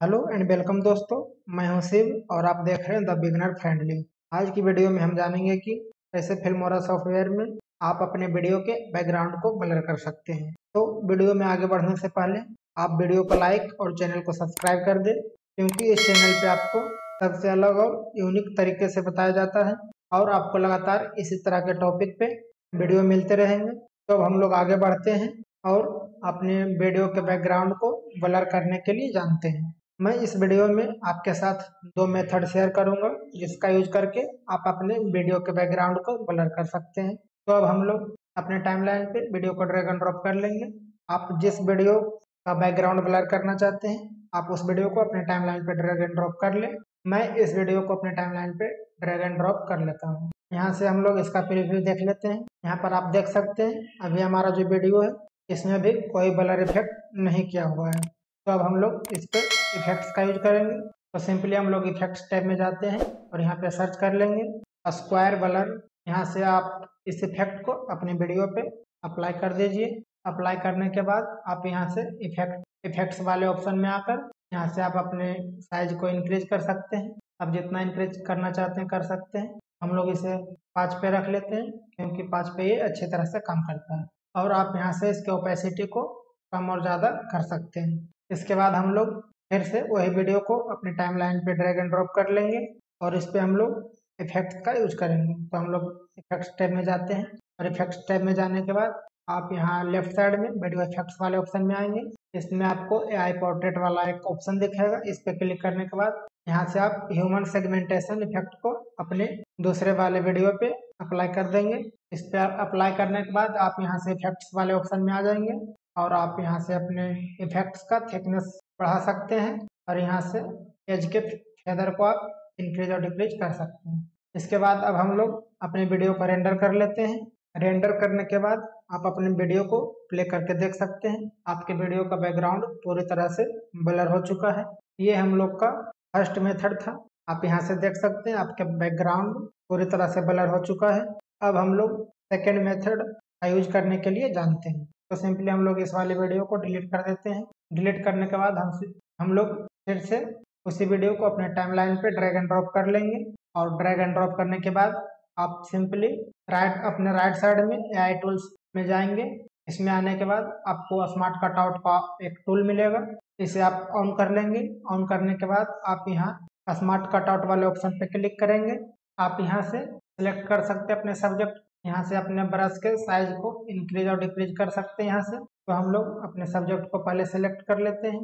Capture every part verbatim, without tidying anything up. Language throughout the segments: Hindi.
हेलो एंड वेलकम दोस्तों। मैं हूं शिव और आप देख रहे हैं द बिगनर फ्रेंडली। आज की वीडियो में हम जानेंगे कि कैसे फिल्मोरा सॉफ्टवेयर में आप अपने वीडियो के बैकग्राउंड को ब्लर कर सकते हैं। तो वीडियो में आगे बढ़ने से पहले आप वीडियो को लाइक और चैनल को सब्सक्राइब कर दें, क्योंकि इस चैनल पे आपको सबसे अलग और यूनिक तरीके से बताया जाता है और आपको लगातार इसी तरह के टॉपिक पे वीडियो मिलते रहेंगे। तो अब हम लोग आगे बढ़ते हैं और अपने वीडियो के बैकग्राउंड को ब्लर करने के लिए जानते हैं। मैं इस वीडियो में आपके साथ दो मेथड शेयर करूंगा, जिसका यूज करके आप अपने वीडियो के बैकग्राउंड को ब्लर कर सकते हैं। तो अब हम लोग अपने टाइमलाइन पे वीडियो को ड्रैग एंड ड्रॉप कर लेंगे। आप जिस वीडियो का बैकग्राउंड ब्लर करना चाहते हैं, आप उस वीडियो को अपने टाइमलाइन पे ड्रैग एंड ड्रॉप कर लें। मैं इस वीडियो को अपने टाइमलाइन पे ड्रैग एंड ड्रॉप कर लेता हूँ। यहाँ से हम लोग इसका प्रीव्यू देख लेते हैं। यहाँ पर आप देख सकते हैं अभी हमारा जो वीडियो है इसमें भी कोई ब्लर इफेक्ट नहीं किया हुआ है। तो अब हम लोग इस पे इफेक्ट्स का यूज करेंगे। तो सिंपली हम लोग इफेक्ट्स टैब में जाते हैं और यहाँ पे सर्च कर लेंगे स्क्वायर ब्लर। यहाँ से आप इस इफेक्ट को अपने वीडियो पे अप्लाई कर दीजिए। अप्लाई करने के बाद आप यहाँ से इफेक्ट इफेक्ट्स वाले ऑप्शन में आकर यहाँ से आप अपने साइज को इंक्रीज कर सकते हैं। आप जितना इंक्रीज करना चाहते हैं कर सकते हैं। हम लोग इसे पाँच पे रख लेते हैं, क्योंकि पाँच पे ये अच्छी तरह से काम करता है। और आप यहाँ से इसके ओपेसिटी को कम और ज़्यादा कर सकते हैं। इसके बाद हम लोग फिर से वही वीडियो को अपने टाइमलाइन पे ड्रैग एंड ड्रॉप कर लेंगे और इस पे हम लोग इफेक्ट्स का यूज करेंगे। तो हम लोग इफेक्ट्स टैब में जाते हैं और इफेक्ट्स टैब में जाने के बाद आप यहाँ लेफ्ट साइड में वीडियो इफेक्ट्स वाले ऑप्शन में आएंगे। इसमें आपको एआई पोर्ट्रेट वाला एक ऑप्शन दिखेगा। इस पे क्लिक करने के बाद यहाँ से आप ह्यूमन सेगमेंटेशन इफेक्ट को अपने दूसरे वाले वीडियो पे अप्लाई कर देंगे। इस पे अप्लाई करने के बाद आप यहाँ से इफेक्ट्स वाले ऑप्शन में आ जाएंगे और आप यहाँ से अपने इफेक्ट्स का थिकनेस बढ़ा सकते हैं और यहाँ से एज के फेदर को आप इंक्रीज और डिक्रीज कर सकते हैं। इसके बाद अब हम लोग अपने वीडियो को रेंडर कर लेते हैं। रेंडर करने के बाद आप अपने वीडियो को प्ले करके देख सकते हैं आपके वीडियो का बैकग्राउंड पूरी तरह से ब्लर हो चुका है। ये हम लोग का फर्स्ट मेथड था। आप यहाँ से देख सकते हैं आपके बैकग्राउंड पूरी तरह से ब्लर हो चुका है। अब हम लोग सेकेंड मेथड का यूज करने के लिए जानते हैं। तो सिंपली हम लोग इस वाले वीडियो को डिलीट कर देते हैं। डिलीट करने के बाद हम हम लोग फिर से उसी वीडियो को अपने टाइमलाइन पे ड्रैग एंड ड्रॉप कर लेंगे और ड्रैग एंड ड्रॉप करने के बाद आप सिंपली राइट अपने राइट साइड में एआई टूल्स में जाएंगे। इसमें आने के बाद आपको स्मार्ट कटआउट का एक टूल मिलेगा। इसे आप ऑन कर लेंगे। ऑन करने के बाद आप यहाँ स्मार्ट कटआउट वाले ऑप्शन पे क्लिक करेंगे। आप यहाँ से सिलेक्ट कर सकते हैं अपने सब्जेक्ट। यहाँ से अपने ब्रश के साइज को इंक्रीज और डिक्रीज कर सकते हैं यहाँ से। तो हम लोग अपने सब्जेक्ट को पहले सिलेक्ट कर लेते हैं।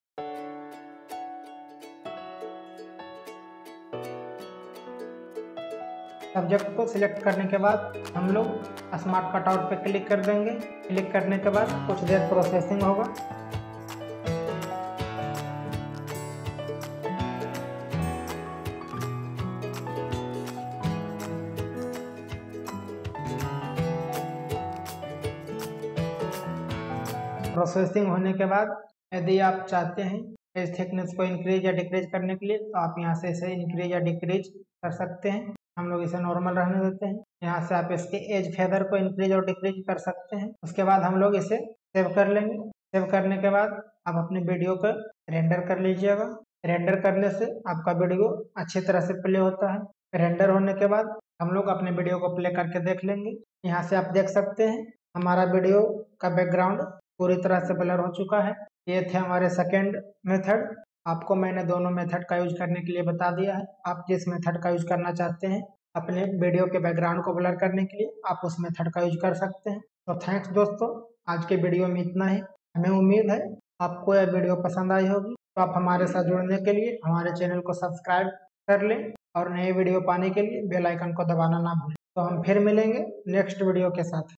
सब्जेक्ट को सिलेक्ट करने के बाद हम लोग स्मार्ट कटआउट पे क्लिक कर देंगे। क्लिक करने के बाद कुछ देर प्रोसेसिंग होगा। प्रोसेसिंग होने के बाद यदि आप चाहते हैं इस थिकनेस को इंक्रीज या डिक्रीज करने के लिए, तो आप यहाँ से इसे इंक्रीज या डिक्रीज कर सकते हैं। हम लोग इसे नॉर्मल रहने देते हैं। यहाँ से आप इसके एज फेदर को इंक्रीज और डिक्रीज कर सकते हैं। उसके बाद हम लोग इसे सेव कर लेंगे। सेव करने के बाद आप अपने वीडियो को रेंडर कर लीजिएगा। रेंडर करने से आपका वीडियो अच्छी तरह से प्ले होता है। रेंडर होने के बाद हम लोग अपने वीडियो को प्ले करके देख लेंगे। यहाँ से आप देख सकते हैं हमारा वीडियो का बैकग्राउंड पूरी तरह से ब्लर हो चुका है। ये थे हमारे सेकेंड मेथड। आपको मैंने दोनों मेथड का यूज करने के लिए बता दिया है। आप जिस मेथड का यूज करना चाहते हैं अपने वीडियो के बैकग्राउंड को ब्लर करने के लिए, आप उस मेथड का यूज कर सकते हैं। तो थैंक्स दोस्तों, आज के वीडियो में इतना ही। हमें उम्मीद है आपको यह वीडियो पसंद आई होगी। तो आप हमारे साथ जुड़ने के लिए हमारे चैनल को सब्सक्राइब कर लें और नए वीडियो पाने के लिए बेल आइकन को दबाना ना भूलें। तो हम फिर मिलेंगे नेक्स्ट वीडियो के साथ।